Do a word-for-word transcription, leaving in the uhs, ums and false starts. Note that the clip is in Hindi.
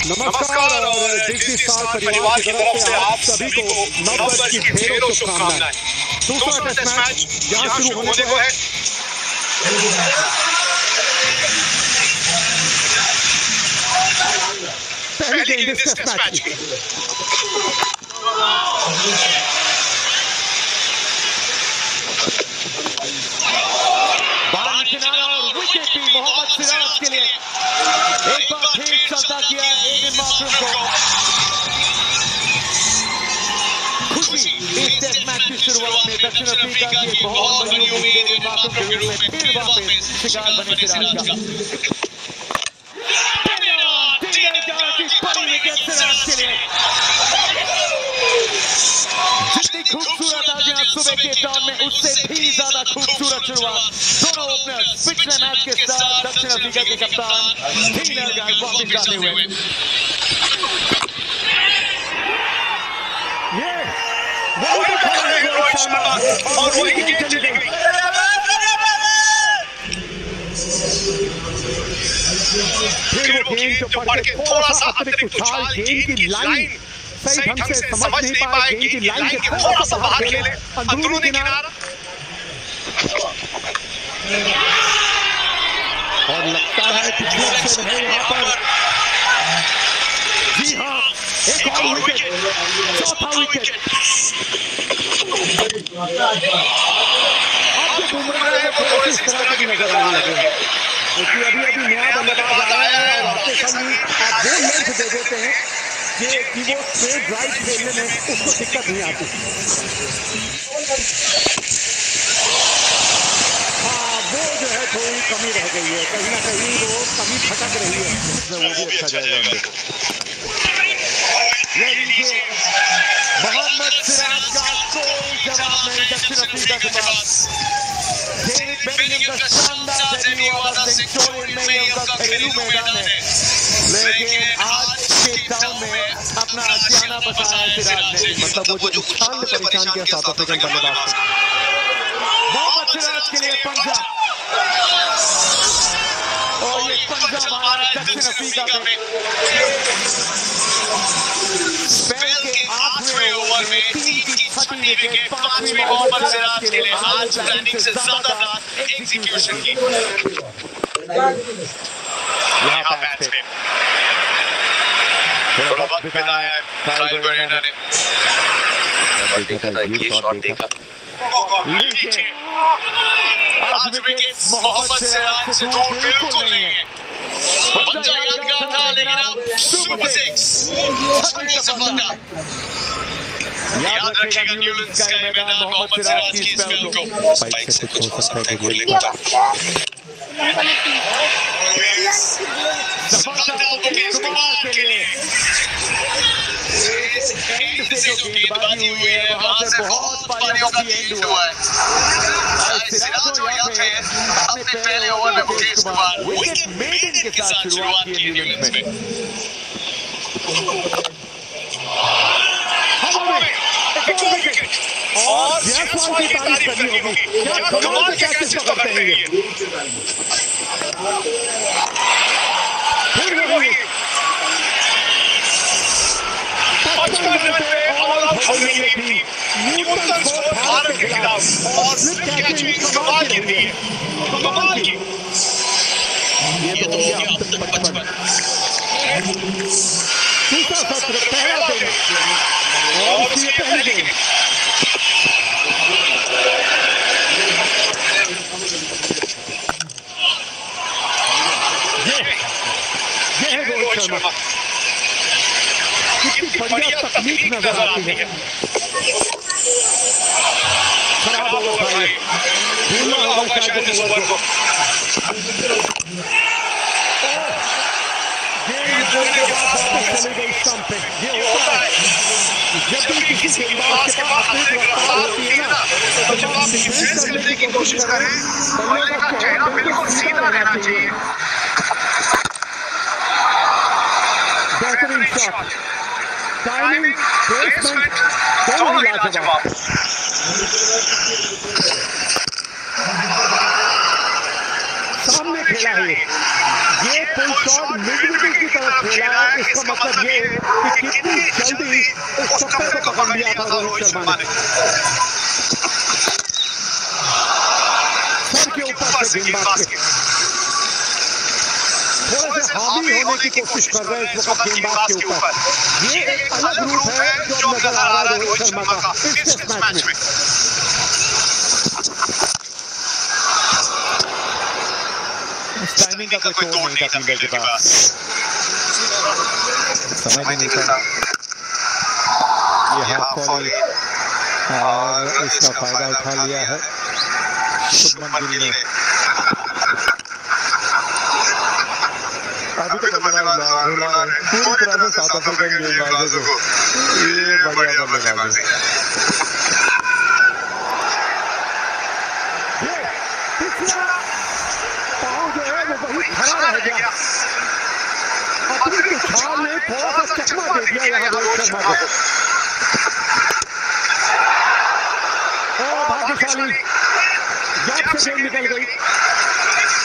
नमस्कार और डिज्नी स्टार परिवार की तरफ से आप सभी को नववर्ष की ढेरों शुभकामनाएं। दूसरा टेस्ट मैच यहाँ शुरू होने को है। पहली गेंद इस टेस्ट मैच की। बाहर किनारा और विकेट भी मोहम्मद सिराज के लिए। एक बार फिर चलता किया एडन मार्करम को। खुशी इस टेस्ट मैच की शुरुआत में दक्षिण अफ्रीका की बहुत बड़ी उम्मीद एडन मार्करम के रूप में फिर वापस शिकार बने सिराज का। बड़ी विकेट सिराज के लिए। जितनी खूबसूरत आज यहाँ सुबह के टॉन में उससे भी ज्यादा खूबसूरत शुरुआत दोनों ओपनर्स पिछले मैच के साथ दक्षिण अफ्रीका के कप्तान टीनर गाय वापस जाते हुए। ये वही खड़ा है रोहित शर्मा और वही गेंद चली गई। फिर वो गेंद जो पड़ के थोड़ा सा अतिरिक्त उछाल गेंद की लाइन सही ढंग से समझ नहीं पाए। गेंद की लाइन के थोड़ा सा बाहर खेले अंदरूनी किनारा और लगता है कि ठीक से रहे यहाँ पर। जी हाँ, एक और विकेट, चौथा विकेट। अब जो बुमराह है वो इस तरह की नजर आने लगे हैं क्योंकि अभी अभी नया बल्लेबाज आया है और आते समय आप वो लेंथ दे देते हैं कि कि वो स्ट्रेट ड्राइव खेलने में उसको दिक्कत नहीं आती। हाँ, वो जो है थोड़ी कमी रह गई है, कहीं ना कहीं वो कमी खटक रही है। वो भी अच्छा जाएगा। मोहम्मद सिराज का कोई जवाब नहीं दक्षिण अफ्रीका के पास। डेविड बेलिंगम का शानदार डेब्यू वाला सेंचुरी में ये उनका घरेलू मैदान है, लेकिन आज के डाउन में अपना आशियाना बचाया सिराज ने। मतलब वो जो उछाल में परेशान किया साउथ अफ्रीकन बल्लेबाज को। मोहम्मद सिराज के लिए पंजा और ये पंजा मारा दक्षिण अफ्रीका में। स्पेल के आठवें ओवर में तीन की छठी विकेट, पांचवीं मोहम्मद सिराज के लिए आज प्लानिंग से ज्यादा एग्जीक्यूशन की। यहाँ बैट्स पे थोड़ा वक्त बिताया है काइल बरेना ने। देखा था ये शॉट देखा। आज विकेट मोहम्मद सिराज से दूर बिल्कुल नहीं है। बच्चा यादगार था लेकिन अब सुपर सिक्स छठी सफलता। याद रखेगा न्यूलैंड्स का मैदान मोहम्मद सिराज की स्पेल को। बाइक से कुछ हो सकता है गुड लेगा। सफलता के लिए इस एंड से जो गेंदबाजी हुई है वहां से बहुत पारियों का एंड हुआ है। सिराज जो यहाँ पे अपने पहले ओवर में मुकेश कुमार विकेट मेडन के साथ शुरुआत की न्यूलैंड्स में। और जयसवाल की तारीफ करनी होगी। क्या कमाल के कैचेस पकड़ते हैं ये। फिर वही पचपन रन पे ऑल आउट हो गई है टीम न्यूटन स्कोर भारत के खिलाफ और स्लिप कैचिंग कमाल की हुई है। कमाल की ये तो हो गया पचपन। दूसरा सत्र पहला दिन और उसकी पहली गेंद। ये है रोहित शर्मा। कितनी बढ़िया तकनीक नजर आती है। खराब ओवर भाई, भूलना होगा शायद इस ओवर को। चली गई स्टंप पे। ये होता है जब भी किसी गेंदबाज के पास अतिरिक्त रफ्तार होती है ना, तो जब आप डिफेंस करने की कोशिश करें बल्ले का चेहरा बिल्कुल सीधा रहना चाहिए। बेहतरीन शॉट, टाइमिंग, प्लेसमेंट दोनों ही लाजवाब। सामने खेला है, ये पुल शॉट मिड विकेट की तरफ खेला। इसका मतलब ये कि कितनी जल्दी उस चक्कर को पकड़ लिया था रोहित शर्मा ने। सर के ऊपर से गेंदबाज के थोड़े से हावी होने की कोशिश कर रहे हैं इस वक्त गेंदबाज के ऊपर। ये एक अलग रूप है जो नजर आ रहा है रोहित शर्मा का इस टेस्ट मैच में। टाइमिंग का कोई तोड़ नहीं था फील्डर के पास, समझ नहीं था ये हाफ बॉल और इसका फायदा उठा लिया है शुभमन गिल ने। अभी तो पूरी तरह से साउथ अफ्रीकन गेंदबाजों को ये बढ़िया बल्लेबाज है। खड़ा रह गया, अपनी उछाल ने थोड़ा सा चकमा दे दिया यहाँ रोहित शर्मा को। और भाग्यशाली गैप से गेंद निकल गई।